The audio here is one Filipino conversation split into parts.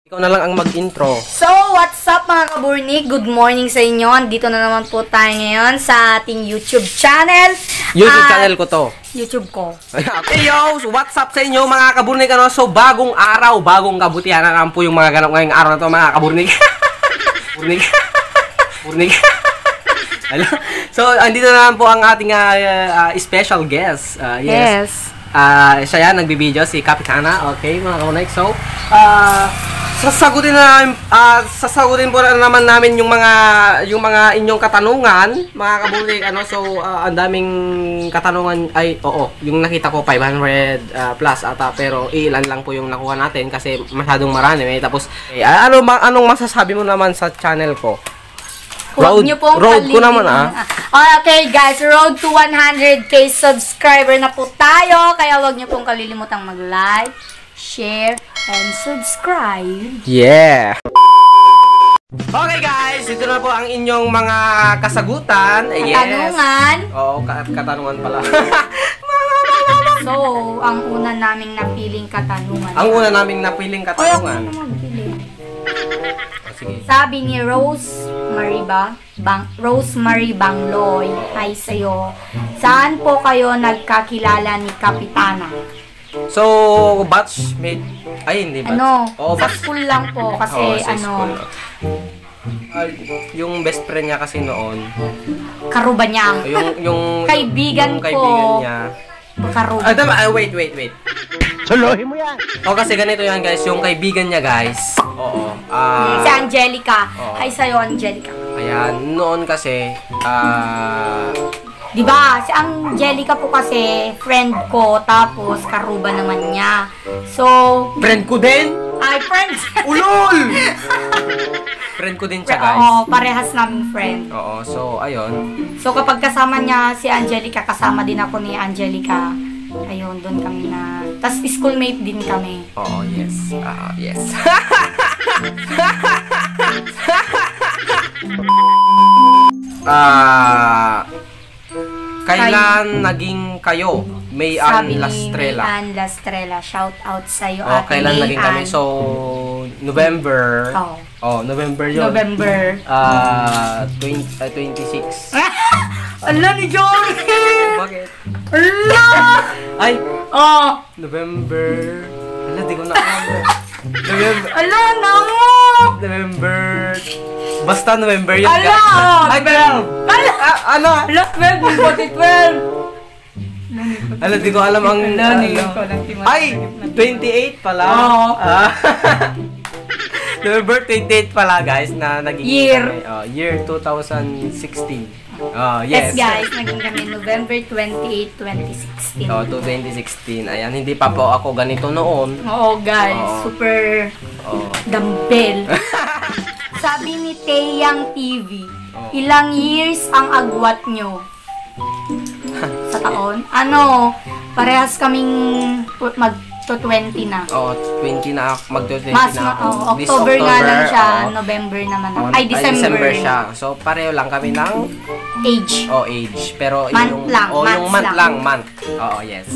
Ikaw na lang ang mag-intro. So, what's up mga kaburnik? Good morning sa inyo. Dito na naman po tayo ngayon sa ating YouTube channel. YouTube channel ko to. YouTube ko. Hey yo! So, what's up sa inyo mga kaburnik? Ano? So, bagong araw, bagong kabutihan. Ano po yung mga ganap ngayong araw na to mga kaburnik? Burnik. So, andito na naman po ang ating special guest. Yes. Siya yan, nagbibideo, si Kapitana. Okay, mga kaburnik. So, sasagutin po na naman namin yung mga inyong katanungan, mga kabulik, ano. So, ang daming katanungan ay yung nakita ko 500 plus ata, pero ilan lang po yung nakuha natin kasi masyadong marami. Tapos anong masasabi mo naman sa channel ko? Road ko naman Okay guys, road to 100k subscriber na po tayo, kaya wag niyo pong kalilimutang mag-like, share, and subscribe. Yeah! Okay guys, ito na po ang inyong mga kasagutan. Katanungan. Yes. Oo, katanungan pala. So, ang una naming napiling katanungan. Sige. Sabi ni Rosemary Bangloy, hi sa'yo. Saan po kayo nagkakilala ni Kapitana? So, batchmate. Ay, hindi batch. Sa school lang po. Kasi, school. Yung best friend niya kasi noon. Karuba niya. Yung kaibigan niya. Karuba. Wait. Suluhin mo yan. Kasi ganito yan guys. Yung kaibigan niya guys. Si Angelica. Hi sa'yo, Angelica. Ayan. Noon kasi, diba, si Angelica po kasi friend ko, tapos karuba naman niya. So, friend ko din? Ay, friend! Ulol! Friend ko din siya, guys. Oo, parehas naming friend. Oo, so, ayun. So, kapag kasama niya si Angelica, kasama din ako ni Angelica. Ayun, doon kami na... Tapos, schoolmate din kami. Oo, yes. Yes. Kailan naging kayo? Mayan Lastrella. Mayan Lastrella. Shout out sa'yo. Kailan naging kami? So, November. November yun. November. 26. Ala ni Jory! Bakit? Ala! Ay! November. Ala, di ko na alam. November. Ala, namo! November. Basta November yun. Ala! Ay, 12! Ala! Ano? Ala, 12! Bakit 12? Ala, di ko alam ang... Ay! 28 pala. November 28 pala guys na naging year. Year 2016. Yes guys, naging kami November 28, 2016. 2016. Ayan, hindi pa po ako ganito noon. Oo guys, super dumbbell. Sabi ni Teyang TV, ilang years ang agwat nyo? Sa taon? Parehas kaming mag-20 na. 20 na, mag-20 na ako. October nga lang siya, November naman. Ay, December siya. So, pareho lang kami ng age. Age. Pero month yung month. Oo, yes.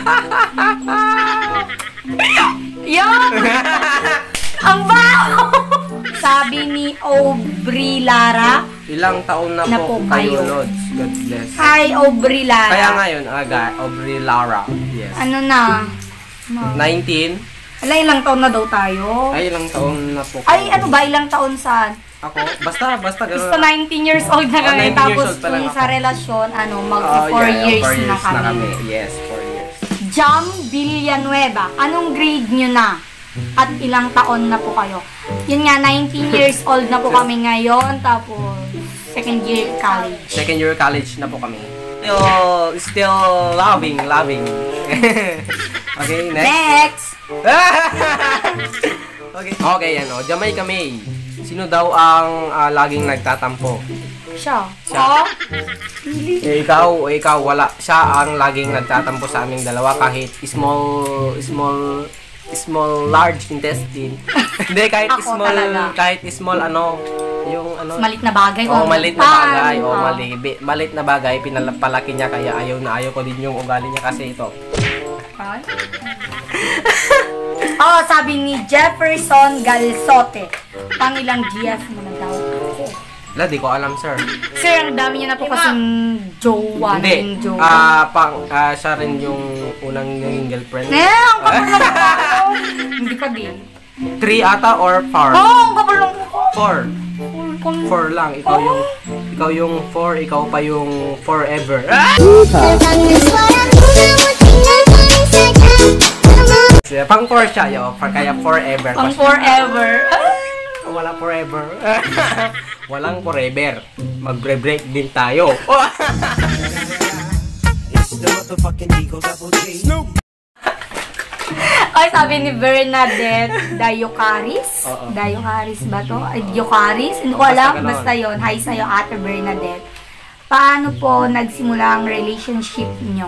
Yan! Ang baho! Sabi ni Aubrey Lara, ilang taon na po kayo, Lods? God bless. Hi, Aubrey Lara. Kaya ngayon, Aubrey Lara. Yes. Ano na? 19. Ala, ilang taon na daw tayo? Ay, ilang taon na po kayo. Ay, ano ba? Ilang taon saan? Ako? Basta gano'n. Basta 19 years old na kami. 19 years Tapos old pa lang kung ako. sa relasyon, mag-4 years na kami. Yes, 4 years. Jam Villanueva, anong grade nyo na? At ilang taon na po kayo? Yun nga, 19 years old na po kami ngayon. Tapos, second year college. Second year college na po kami. Still loving. Okay, next. Okay, Jamaica May. Sino daw ang laging nagtatampo? Siya. Ikaw, wala. Siya ang laging nagtatampo sa aming dalawa kahit large intestine. Hindi, kahit small yung malit na bagay. Malit na bagay, pinapalaki niya kaya ayaw ko din yung ugali niya kasi ito. Oh, sabi ni Jefferson Galsote. Pangilang GF mo na daw. Wala, di ko alam, sir. Sir, ang dami niya na po kasing jowa. Hindi. Naging jowa. Siya rin yung unang naging girlfriend. Ang kapal ng mukha ko. Hindi pa din. 3 ata or 4? Ang kapal ng mukha. 4. 4 lang. Ikaw yung 4, ikaw pa yung forever. Pang 4 siya, yo. Kaya forever. Pang forever. Wala forever. Walang forever. Magbre-break din tayo. Ay, sabi ni Bernadette Dayocaris. Dayocaris ba to? Ay, Dayocaris? Hindi ko alam. Basta yun. Hi sa'yo, Ate Bernadette. Paano po nagsimula ang relationship nyo?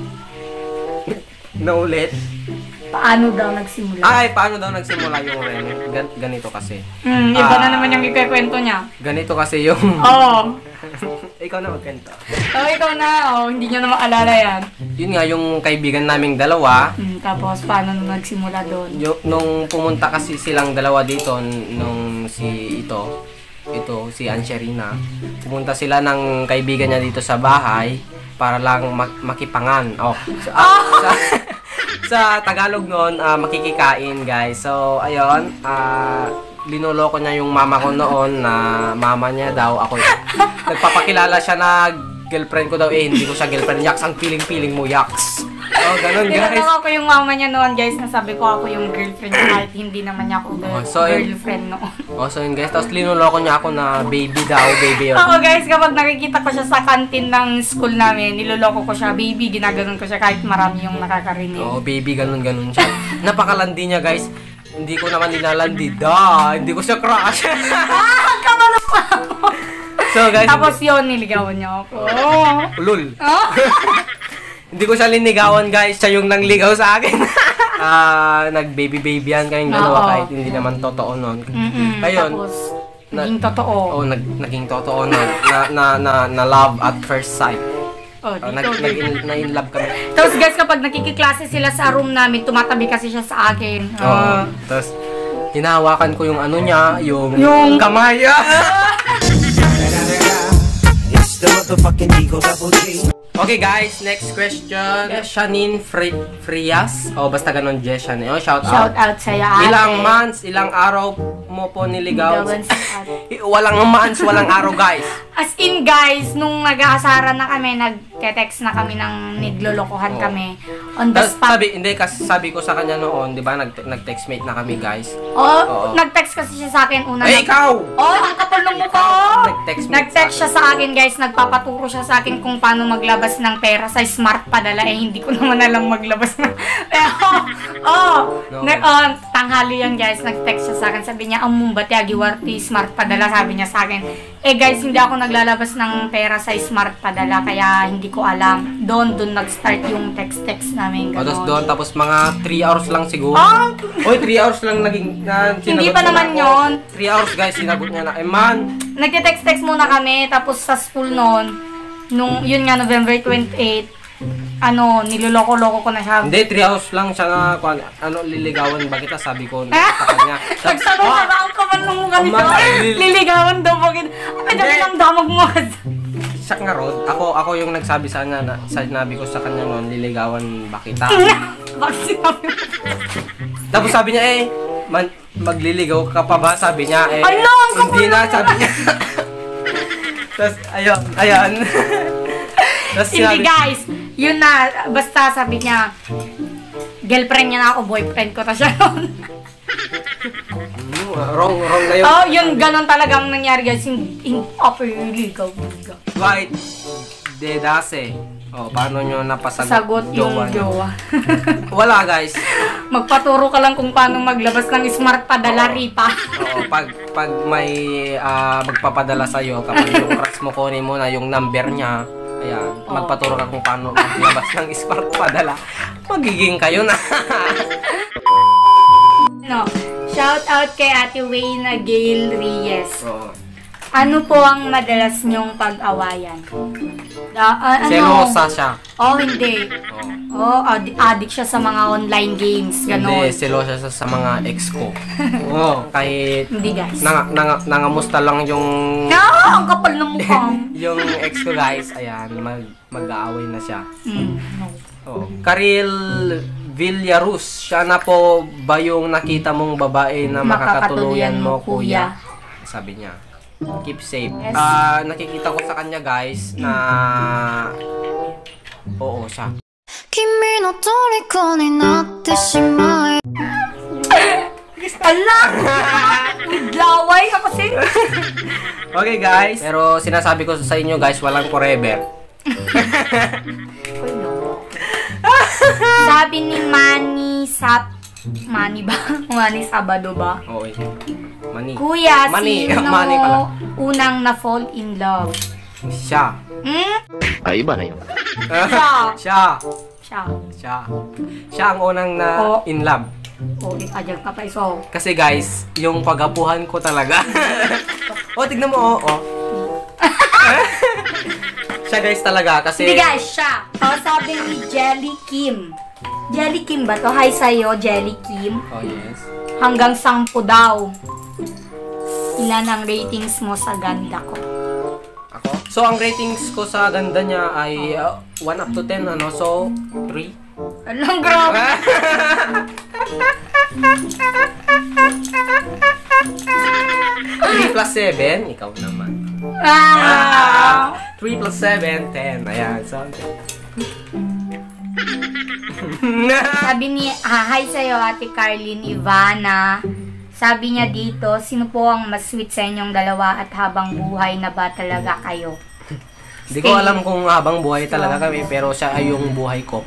Naulit. Paano daw nagsimula? Ay, paano daw nagsimula yung ganito kasi. Iba na naman yung ikikwento niya. Ganito kasi yung... Oo. Ikaw na magkwento. Ikaw na. Hindi niya na maalala yan. Yun nga, yung kaibigan naming dalawa. Tapos, paano nagsimula doon? Nung pumunta kasi silang dalawa dito, nung si Ancherina, pumunta sila ng kaibigan niya dito sa bahay para lang makipangan. Sa Tagalog noon, makikikain, guys. So, ayun, linuloko niya yung mama ko noon na mama niya daw ako. Nagpapakilala siya na girlfriend ko daw, hindi ko siya girlfriend. Yaks, ang piling-piling mo, yaks. Oh, ganun, guys. Tinanong ako yung mama niya noon, guys, nasabi ko ako yung girlfriend niya kahit hindi naman niya ako girlfriend noon. So yun, guys. Tapos linuloko niya ako na baby daw, baby. Oo, guys, kapag nakikita ko siya sa kantin ng school namin, niloloko ko siya, baby, ginaganon ko siya kahit marami yung nakakarinig. Oo, baby, ganun siya. Napakalandi niya, guys. Hindi ko naman nilalandi. Hindi ko siya crush. Kamalo pa! So, guys. Tapos yun, niligawan niya ako. Ulul. Hindi ko siya linigawan, guys. Siya yung nangligaw sa akin. Nag-baby-babyan kayong dalawa kahit hindi naman totoo nun. Ayun. Tapos, naging totoo. Naging totoo na love at first sight. Na-in love kami. Tapos guys, kapag nakikiklase sila sa room namin, tumatabi kasi siya sa akin. Tapos, hinahawakan ko yung ano niya, yung kamay. It's the motherfucking Eagle Double G. Okay guys, next question. Shanine Frias. Basta ganun, Jeshan. Shout out sa'yo, ate. Ilang months, ilang araw mo po niligaw? Walang months, walang araw, guys. As in, guys, nung nag-aasaran na kami, nag-text na kami ng niglolokohan kami. On the spot. Sabi ko sa kanya noon, di ba, nag-textmate na kami, guys. Nag-text kasi siya sa akin una. Ikaw! Ang kapal ng mukha! Nag-text siya sa akin, guys. Nagpapaturo siya sa akin kung paano maglabas ng pera sa smart padala. Hindi ko naman alam maglabas ng... tanghali yan, guys. Nag-text siya sa akin. Sabi niya, bati agiwarti smart padala. Sabi niya sa akin, guys, hindi ako naglalabas ng pera sa smart padala, kaya hindi ko alam. Doon nag-start yung text namin. Tapos mga 3 hours lang siguro. 3 hours lang naging... Hindi pa naman yun. 3 hours, guys, sinagot niya na, man. Nagte-text muna kami, tapos sa school noon, yun nga, November 28, niloloko-loko ko na siya. Hindi, 3 hours lang siya na, liligawan ba kita? Sabi ko sa kanya. Nagsabi ka ba ang kaman ng mukha nito? Liligawan daw ba kita? Dami lang damag mo. Siya nga, Rod. Ako yung nagsabi sa kanya, sinabi ko sa kanya noon, liligawan ba kita? Bakit sinabi mo? Tapos sabi niya, magliligaw ka pa ba? Sabi niya, hindi na, sabi niya. Tapos, ayan. Hindi, guys. Yun na, basta sabi niya, girlfriend niya na ako, boyfriend ko ta siya noon. Wrong na yun. Yun, ganon talagang nangyari, guys. Hindi ligaw. Right. Dedase. Paano nyo napasagot? Sagot yung jowa. Wala, guys. Magpaturo ka lang kung paano maglabas ng smart padala, Ripa. Pag may magpapadala sa'yo, kapag yung crush mo, kunin mo na yung number niya, ayan, magpaturo ka kung paano maglabas ng smart padala, magiging kayo na. Shout out kay Ate Wayna Gail Reyes. Ano po ang madalas niyong pag-awayan? Ano? Selosa siya. Oh, hindi. Oh, addict siya sa mga online games. Ganon. Hindi, selosa siya sa mga ex ko. Kahit Hindi, guys. nangamusta lang yung... Ang kapal ng mukha. yung ex ko, guys. Ayan, mag-aaway na siya. No. Karil Villarus, siya na po ba yung nakita mong babae na makakatuluyan mo, kuya? Sabi niya. Keep safe. Yes. Nakikita ko sa kanya, guys, na... Oo, siya. Kimi no toriko ni natte shimae. Ala! Laway ka kasi. Okay, guys. Pero sinasabi ko sa inyo, guys, walang forever. Sabi ni Manny ba? Manny Sabado ba? Okay. Mani. Kuya, Mani. sino Mani pala. unang na-fall in love? Siya. Ay, iba na yun. Siya. Siya. Siya ang unang na in love. Ulit ka dyan ka pa iso. Kasi, guys, yung pag-apuhan ko talaga. Tignan mo, siya, guys, talaga. Kasi... Hindi, guys, siya. Sabi ni Jelly Kim. Jelly Kim ba to? Hi sa'yo, Jelly Kim. Oh, yes. Hanggang 10 daw. Ilan ang ratings mo sa ganda ko? Ako? So, ang ratings ko sa ganda niya ay 1 up to 10, ano? So, 3. Alang grabe. 3 plus 7, ikaw naman. 3 plus 7, 10. Ayan, so... Sabi ni, hi sa'yo, Ate Carlin Ivana. Sabi niya dito, sino po ang mas sweet sa inyong dalawa at habang buhay na ba talaga kayo? Hindi ko alam kung habang buhay talaga kami, pero siya ay yung buhay ko.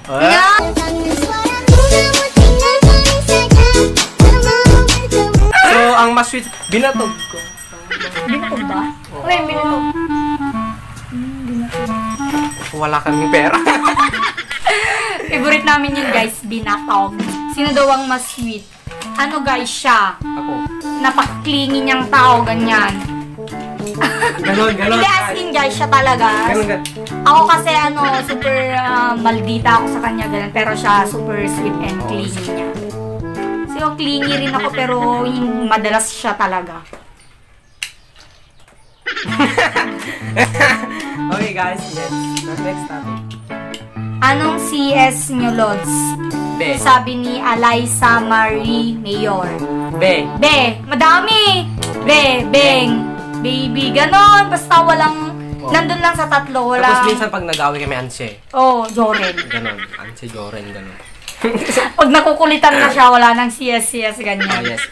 So, ang mas sweet, binatog ko. Binatog ba? Uy, binatog. Wala kaming pera. Favorite namin yun, guys, binatog. Sino daw ang mas sweet? Ano, guys, siya? Ako. Napaklingi niyang tao, ganyan. Ganon. Hindi, as in, guys, siya talaga. Ganon. Ako kasi, super maldita ako sa kanya, ganun. Pero siya, super sweet and clingy niya. So, clingy rin ako, pero yung madalas siya talaga. Okay, guys, next topic. Anong CS nyo, Lods? Be. Sabi ni Alyssa Marie Mayor. Be. Madami! Beng, baby, ganon. Basta walang, nandun lang sa tatlo, wala. Tapos minsan pag nag-away kami, Anse. Joren. Ganon. Anse, Joren, ganon. Pag nakukulitan na siya, wala nang CS, ganyan. Yes.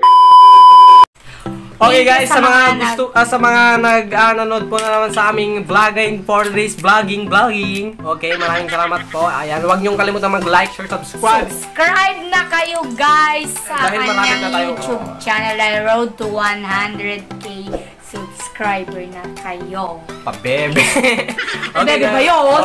Okay, guys, sa mga gusto, sa mga nanonood po na naman sa aming vlogging for this vlogging. Okay, maraming salamat po. Ayan, huwag niyong kalimutan mag-like, share, subscribe. Subscribe na kayo, guys, sa Dahil marami na kanyang tayo, YouTube channel ay Road to 100k subscriber na kayo. Pabebe. Bebe ba yun?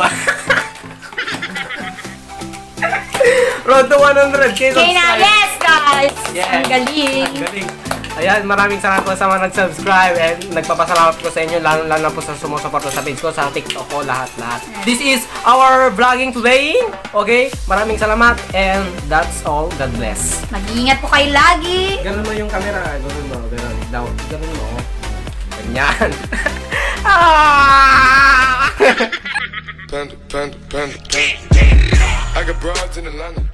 Road to 100k subscribe. Yes, guys! Yes. Ang galing! Ayan, maraming salamat po sa mga nag-subscribe and nagpapasalamat po sa inyo, lalo na po sa sumusuporta sa page ko, sa TikTok ko, lahat. This is our vlogging today. Okay? Maraming salamat and that's all. God bless. Mag-iingat po kayo lagi! Ganun mo yung camera. Ganun mo. Down. Ganun mo. Ganyan. Panda. I got broads in Atlanta.